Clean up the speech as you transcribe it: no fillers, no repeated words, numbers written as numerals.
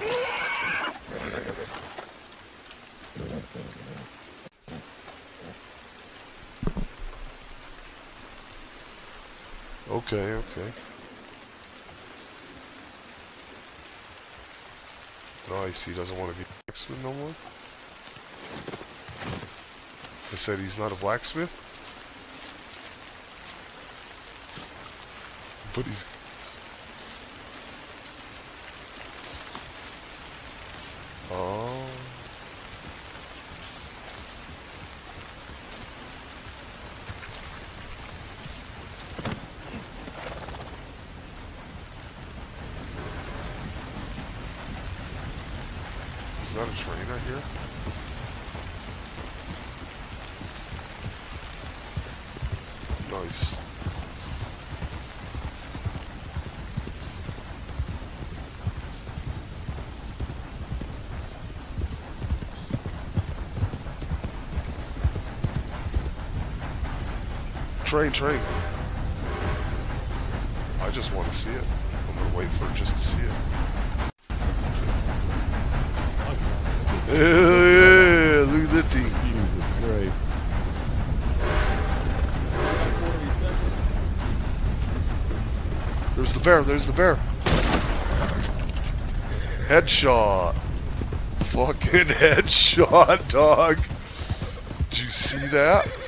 Okay, okay. Nice, he doesn't want to be a blacksmith no more. I said he's not a blacksmith? But he's... Oh... Is that a train I hear? Nice. Train. I just want to see it. I'm gonna wait for it just to see it. Yeah, look at that thing. Jesus Christ. There's the bear. Headshot. Fucking headshot, dog. Did you see that?